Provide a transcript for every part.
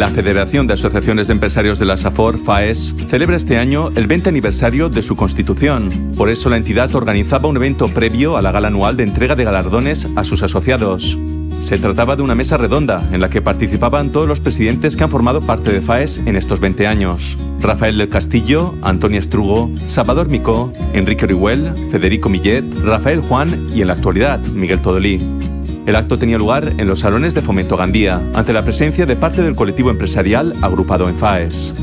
La Federación de Asociaciones de Empresarios de la Safor, FAES, celebra este año el 20 aniversario de su constitución. Por eso la entidad organizaba un evento previo a la gala anual de entrega de galardones a sus asociados. Se trataba de una mesa redonda en la que participaban todos los presidentes que han formado parte de FAES en estos 20 años. Rafael del Castillo, Antonia Estrugo, Salvador Micó, Enrique Orihuel, Federico Millet, Rafael Juan y en la actualidad Miguel Todolí. El acto tenía lugar en los salones de Fomento Gandía, ante la presencia de parte del colectivo empresarial agrupado en FAES.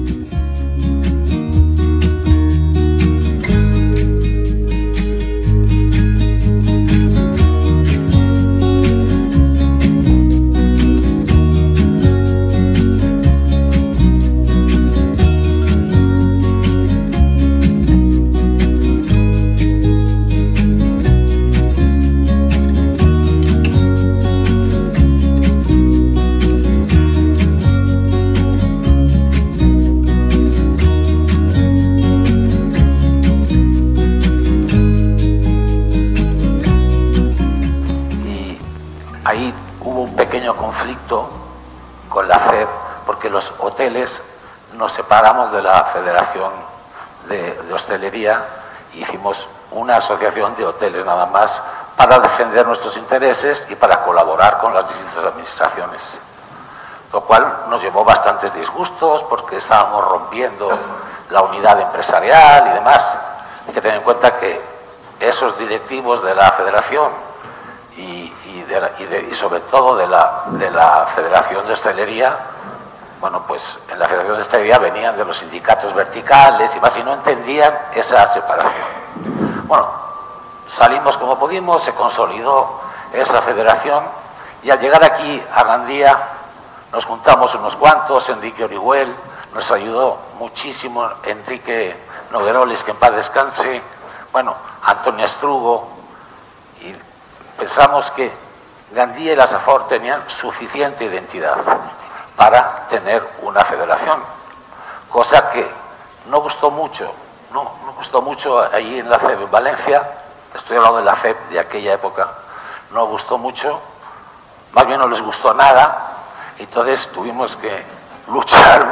Ahí hubo un pequeño conflicto con la FEB, porque los hoteles nos separamos de la Federación de Hostelería e hicimos una asociación de hoteles nada más para defender nuestros intereses y para colaborar con las distintas administraciones. Lo cual nos llevó bastantes disgustos porque estábamos rompiendo la unidad empresarial y demás. Hay que tener en cuenta que esos directivos de la Federación y sobre todo de la Federación de Hostelería, bueno, pues en la Federación de Hostelería venían de los sindicatos verticales y más, y no entendían esa separación. Bueno, salimos como pudimos, se consolidó esa federación y al llegar aquí a Gandía nos juntamos unos cuantos. Enrique Orihuel nos ayudó muchísimo, Enrique Nogueroles, que en paz descanse, bueno, Antonia Estrugo, y pensamos que Gandía y la Safor tenían suficiente identidad para tener una federación, cosa que no gustó mucho, no gustó mucho allí en la FEB en Valencia. Estoy hablando de la FEB de aquella época, no gustó mucho, más bien no les gustó nada, entonces tuvimos que luchar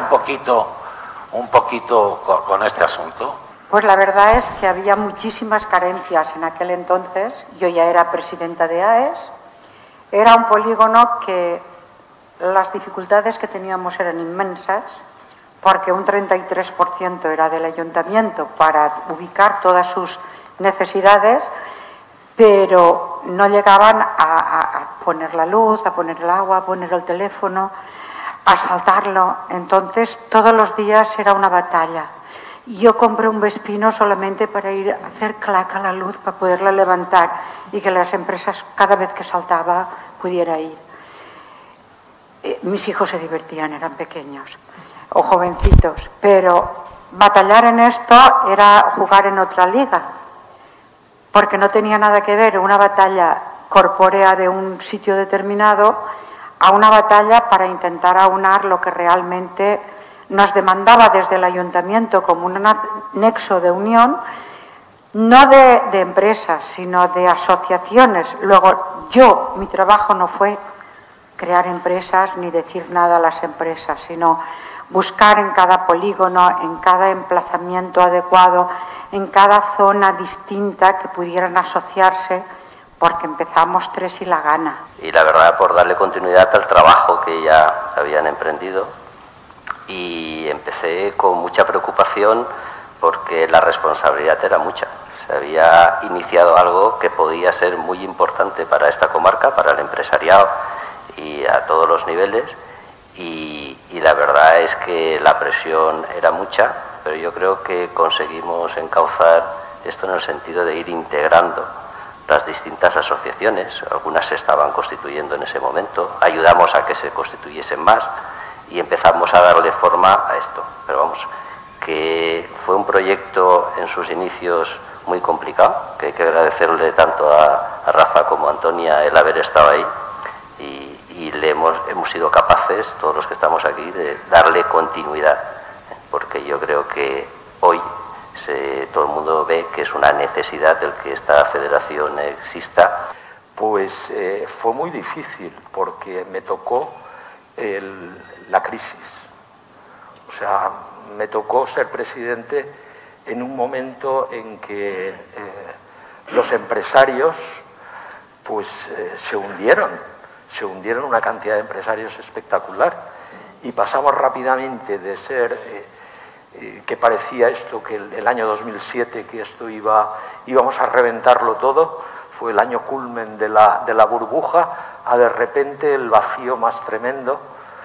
un poquito con este asunto. Pues la verdad es que había muchísimas carencias en aquel entonces. Yo ya era presidenta de AES. Era un polígono que las dificultades que teníamos eran inmensas, porque un 33% era del ayuntamiento para ubicar todas sus necesidades, pero no llegaban a poner la luz, a poner el agua, a poner el teléfono, a asfaltarlo. Entonces todos los días era una batalla. Yo compré un Vespino solamente para ir a hacer clac a la luz, para poderla levantar y que las empresas, cada vez que saltaba, pudiera ir. Mis hijos se divertían, eran pequeños o jovencitos, pero batallar en esto era jugar en otra liga, porque no tenía nada que ver una batalla corpórea de un sitio determinado a una batalla para intentar aunar lo que realmente nos demandaba desde el ayuntamiento como un nexo de unión, no de empresas, sino de asociaciones. Luego, mi trabajo no fue crear empresas ni decir nada a las empresas, sino buscar en cada polígono, en cada emplazamiento adecuado, en cada zona distinta que pudieran asociarse, porque empezamos 3 y la gana. Y la verdad, por darle continuidad al trabajo que ya habían emprendido, y empecé con mucha preocupación porque la responsabilidad era mucha. Se había iniciado algo que podía ser muy importante para esta comarca, para el empresariado y a todos los niveles, y la verdad es que la presión era mucha, pero yo creo que conseguimos encauzar esto en el sentido de ir integrando las distintas asociaciones. Algunas se estaban constituyendo en ese momento, ayudamos a que se constituyesen más y empezamos a darle forma a esto. Pero vamos, que fue un proyecto en sus inicios muy complicado, que hay que agradecerle tanto a Rafa como a Antonia el haber estado ahí, y hemos sido capaces, todos los que estamos aquí, de darle continuidad, porque yo creo que hoy todo el mundo ve que es una necesidad el que esta federación exista. Pues fue muy difícil, porque me tocó la crisis. O sea, me tocó ser presidente en un momento en que los empresarios pues se hundieron una cantidad de empresarios espectacular, y pasamos rápidamente de ser que parecía esto que el año 2007 que esto íbamos a reventarlo todo, fue el año culmen de la burbuja, a de repente el vacío más tremendo,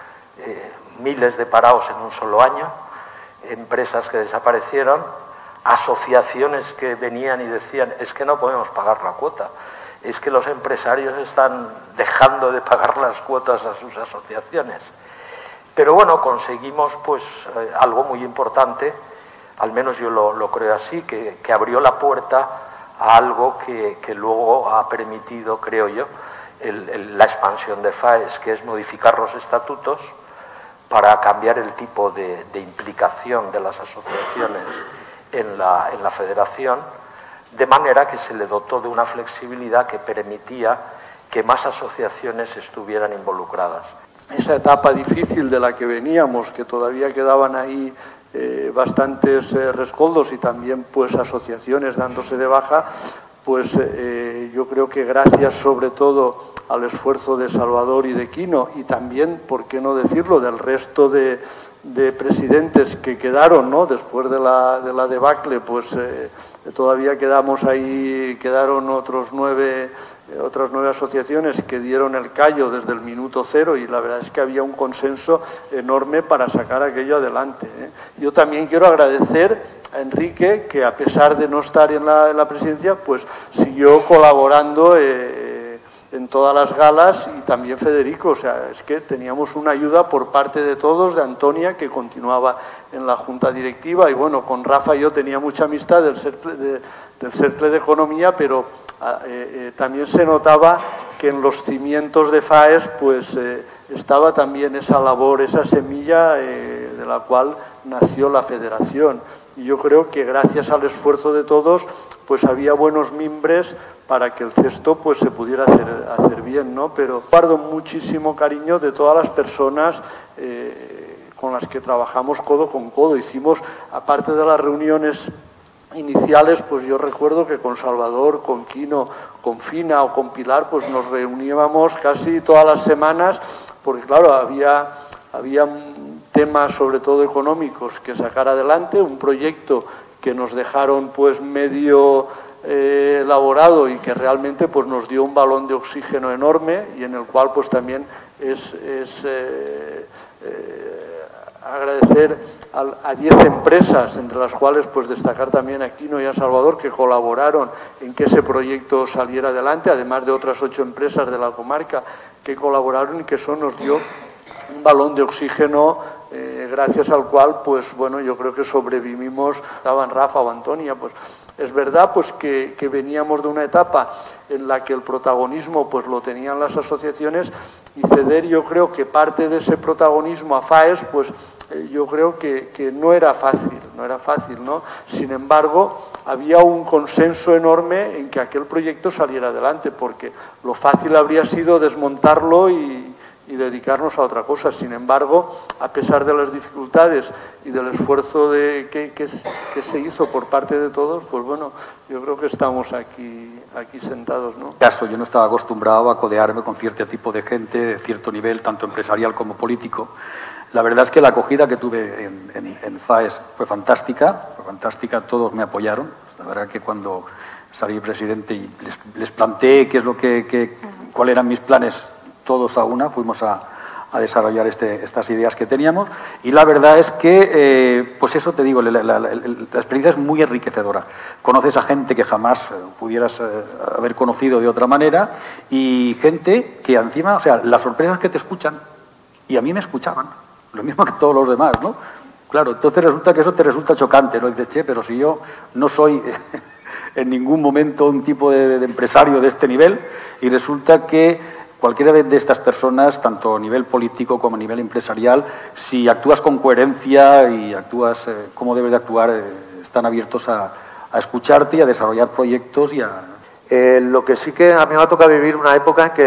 miles de parados en un solo año, empresas que desaparecieron, asociaciones que venían y decían es que no podemos pagar la cuota, es que los empresarios están dejando de pagar las cuotas a sus asociaciones. Pero bueno, conseguimos pues algo muy importante, al menos yo lo creo así, que abrió la puerta a algo que luego ha permitido, creo yo, la expansión de FAES, que es modificar los estatutos para cambiar el tipo de implicación de las asociaciones en la federación, de manera que se le dotó de una flexibilidad que permitía que más asociaciones estuvieran involucradas. Esa etapa difícil de la que veníamos, que todavía quedaban ahí bastantes rescoldos y también pues asociaciones dándose de baja, pues yo creo que gracias sobre todo al esfuerzo de Salvador y de Quino, y también, por qué no decirlo, del resto de presidentes que quedaron, ¿no? Después de la debacle, pues todavía quedamos ahí, quedaron otras nueve asociaciones que dieron el callo desde el minuto cero, y la verdad es que había un consenso enorme para sacar aquello adelante, ¿eh? Yo también quiero agradecer a Enrique, que a pesar de no estar en la presidencia, pues siguió colaborando en todas las galas, y también Federico. O sea, es que teníamos una ayuda por parte de todos, de Antonia, que continuaba en la Junta Directiva, y bueno, con Rafa yo tenía mucha amistad del Cercle de Economía, pero también se notaba que en los cimientos de FAES pues estaba también esa labor, esa semilla de la cual nació la federación. Y yo creo que gracias al esfuerzo de todos pues había buenos mimbres para que el cesto pues se pudiera hacer bien, ¿no? Pero guardo muchísimo cariño de todas las personas con las que trabajamos codo con codo. Hicimos, aparte de las reuniones iniciales, pues yo recuerdo que con Salvador, con Quino, con Fina o con Pilar, pues nos reuníamos casi todas las semanas, porque claro, había temas sobre todo económicos que sacar adelante, un proyecto que nos dejaron pues medio elaborado y que realmente pues nos dio un balón de oxígeno enorme, y en el cual pues también es agradecer a 10 empresas, entre las cuales pues destacar también a Quino y a Salvador, que colaboraron en que ese proyecto saliera adelante, además de otras 8 empresas de la comarca que colaboraron, y que eso nos dio un balón de oxígeno gracias al cual pues bueno, yo creo que sobrevivimos. Estaban Rafa o Antonia, pues es verdad pues que veníamos de una etapa en la que el protagonismo pues lo tenían las asociaciones, y ceder yo creo que parte de ese protagonismo a FAES pues yo creo que no era fácil, ¿no? Sin embargo, había un consenso enorme en que aquel proyecto saliera adelante, porque lo fácil habría sido desmontarlo y dedicarnos a otra cosa. Sin embargo, a pesar de las dificultades y del esfuerzo que se hizo por parte de todos, pues bueno, yo creo que estamos aquí sentados, ¿no? Yo no estaba acostumbrado a codearme con cierto tipo de gente de cierto nivel, tanto empresarial como político. La verdad es que la acogida que tuve en FAES fue fantástica, todos me apoyaron. La verdad que cuando salí presidente y les planteé qué es cuáles eran mis planes, todos a una fuimos a desarrollar estas ideas que teníamos, y la verdad es que, pues eso te digo, la experiencia es muy enriquecedora. Conoces a gente que jamás pudieras haber conocido de otra manera, y gente que encima, o sea, las sorpresas que te escuchan, y a mí me escuchaban, lo mismo que todos los demás, ¿no? Claro, entonces resulta que eso te resulta chocante, ¿no? Y dices, che, pero si yo no soy en ningún momento un tipo de empresario de este nivel, y resulta que cualquiera de estas personas, tanto a nivel político como a nivel empresarial, si actúas con coherencia y actúas como debes de actuar, están abiertos a escucharte y a desarrollar proyectos y a... Lo que sí que a mí me ha tocado vivir una época en que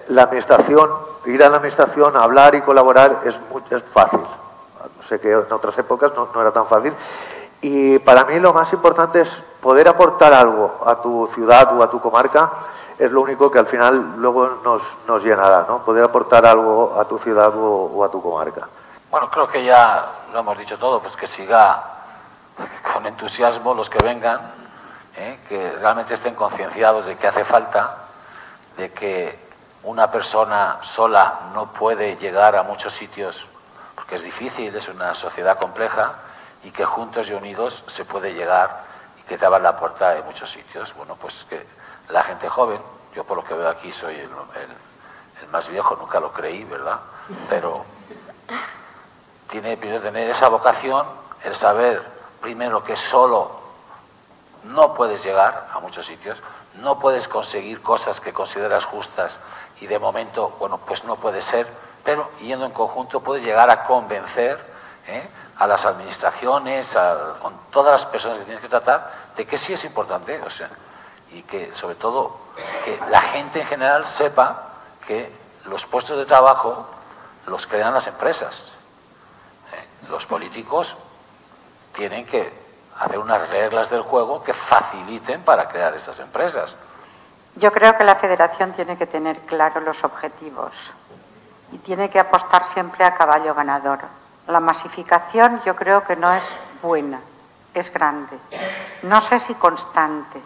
la administración, ir a la administración a hablar y colaborar es fácil. Sé que en otras épocas no era tan fácil. Y para mí lo más importante es poder aportar algo a tu ciudad o a tu comarca. Es lo único que al final luego nos llenará, ¿no? Poder aportar algo a tu ciudad o a tu comarca. Bueno, creo que ya lo hemos dicho todo, pues que siga con entusiasmo los que vengan, que realmente estén concienciados de que hace falta, de que una persona sola no puede llegar a muchos sitios, porque es difícil, es una sociedad compleja, y que juntos y unidos se puede llegar y que te abran la puerta de muchos sitios. Bueno, pues que la gente joven, yo por lo que veo aquí soy el más viejo, nunca lo creí, ¿verdad? Pero tiene que tener esa vocación, el saber primero que solo no puedes llegar a muchos sitios, no puedes conseguir cosas que consideras justas y de momento, bueno, pues no puede ser, pero yendo en conjunto puedes llegar a convencer a las administraciones, con todas las personas que tienes que tratar, de que sí es importante, o sea, y que sobre todo que la gente en general sepa que los puestos de trabajo los crean las empresas. Los políticos tienen que hacer unas reglas del juego que faciliten para crear esas empresas. Yo creo que la Federación tiene que tener claros los objetivos y tiene que apostar siempre a caballo ganador. La masificación yo creo que no es buena, es grande. No sé si constante.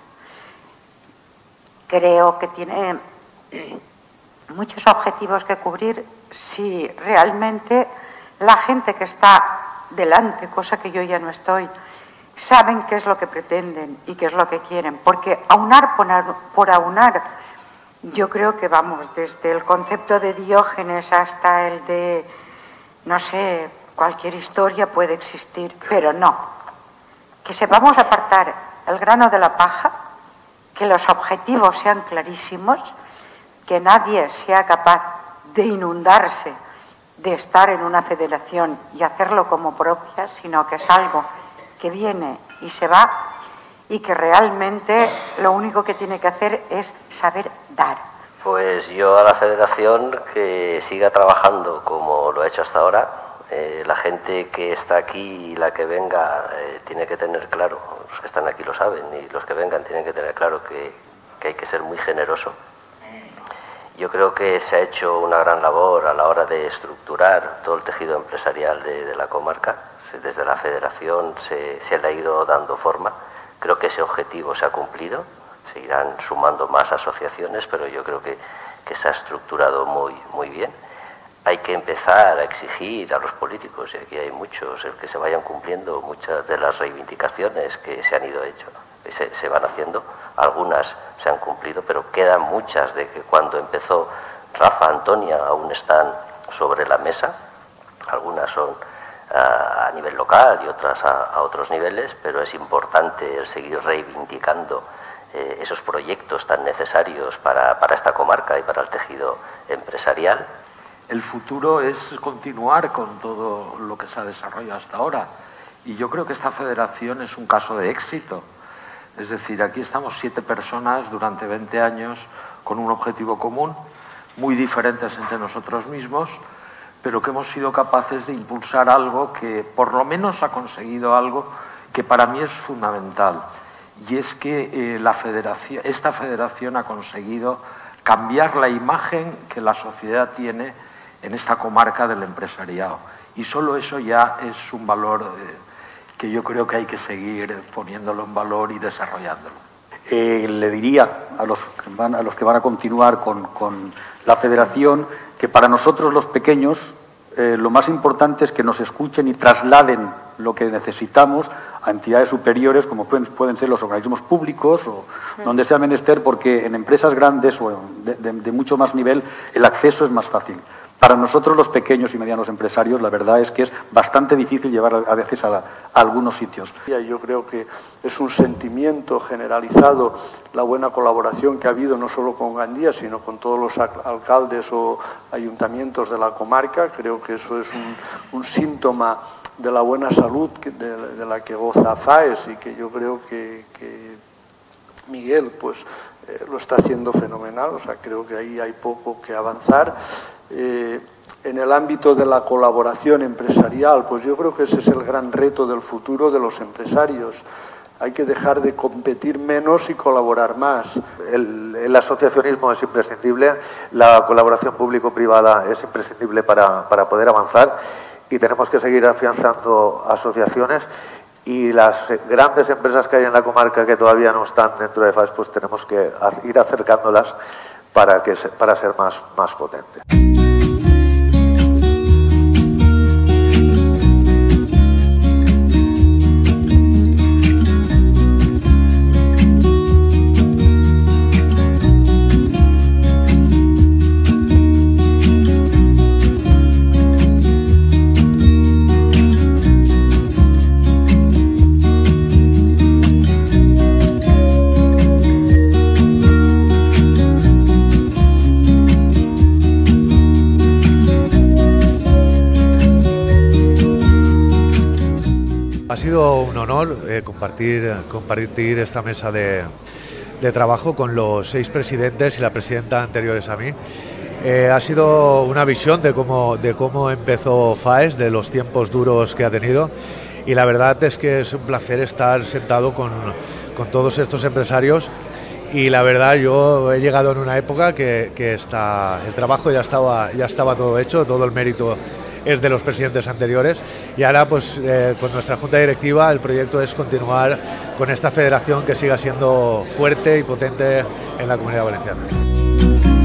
Creo que tiene muchos objetivos que cubrir si realmente la gente que está delante, cosa que yo ya no estoy, saben qué es lo que pretenden y qué es lo que quieren. Porque aunar por aunar, yo creo que vamos, desde el concepto de Diógenes hasta el de, no sé, cualquier historia puede existir, pero no. Que sepamos apartar el grano de la paja, que los objetivos sean clarísimos, que nadie sea capaz de inundarse de estar en una federación y hacerlo como propia, sino que es algo que viene y se va y que realmente lo único que tiene que hacer es saber dar. Pues yo a la federación que siga trabajando como lo ha hecho hasta ahora. La gente que está aquí y la que venga tiene que tener claro, los que están aquí lo saben y los que vengan tienen que tener claro que hay que ser muy generoso. Yo creo que se ha hecho una gran labor a la hora de estructurar todo el tejido empresarial de la comarca. Desde la federación se le ha ido dando forma. Creo que ese objetivo se ha cumplido. Se irán sumando más asociaciones, pero yo creo que se ha estructurado muy bien. Hay que empezar a exigir a los políticos, y aquí hay muchos, el que se vayan cumpliendo muchas de las reivindicaciones que se han ido hecho, se van haciendo. Algunas se han cumplido, pero quedan muchas de que cuando empezó Rafa, Antonia, aún están sobre la mesa. Algunas son a nivel local y otras a otros niveles, pero es importante el seguir reivindicando esos proyectos tan necesarios para esta comarca y para el tejido empresarial. El futuro es continuar con todo lo que se ha desarrollado hasta ahora. Y yo creo que esta federación es un caso de éxito. Es decir, aquí estamos 7 personas durante 20 años con un objetivo común, muy diferentes entre nosotros mismos, pero que hemos sido capaces de impulsar algo que por lo menos ha conseguido algo que para mí es fundamental. Y es que esta federación ha conseguido cambiar la imagen que la sociedad tiene en esta comarca del empresariado. Y solo eso ya es un valor que yo creo que hay que seguir poniéndolo en valor y desarrollándolo. Le diría a los que van a continuar con la federación que para nosotros los pequeños lo más importante es que nos escuchen y trasladen lo que necesitamos a entidades superiores como pueden ser los organismos públicos o donde sea menester, porque en empresas grandes o de mucho más nivel el acceso es más fácil. Para nosotros los pequeños y medianos empresarios la verdad es que es bastante difícil llevar a veces a algunos sitios. Yo creo que es un sentimiento generalizado la buena colaboración que ha habido no solo con Gandía, sino con todos los alcaldes o ayuntamientos de la comarca. Creo que eso es un síntoma de la buena salud de la que goza FAES, y que yo creo que Miguel pues lo está haciendo fenomenal, o sea, creo que ahí hay poco que avanzar. En el ámbito de la colaboración empresarial, pues yo creo que ese es el gran reto del futuro de los empresarios. Hay que dejar de competir menos y colaborar más. El asociacionismo es imprescindible, la colaboración público-privada es imprescindible para poder avanzar y tenemos que seguir afianzando asociaciones y las grandes empresas que hay en la comarca que todavía no están dentro de FAES, pues tenemos que ir acercándolas para ser más potentes. Ha sido un honor compartir esta mesa de trabajo con los 6 presidentes y la presidenta anteriores a mí. Ha sido una visión de cómo empezó FAES, de los tiempos duros que ha tenido, y la verdad es que es un placer estar sentado con todos estos empresarios. Y la verdad, yo he llegado en una época que el trabajo ya estaba todo hecho, todo el mérito es de los presidentes anteriores, y ahora pues con nuestra junta directiva el proyecto es continuar con esta federación que siga siendo fuerte y potente en la Comunidad Valenciana.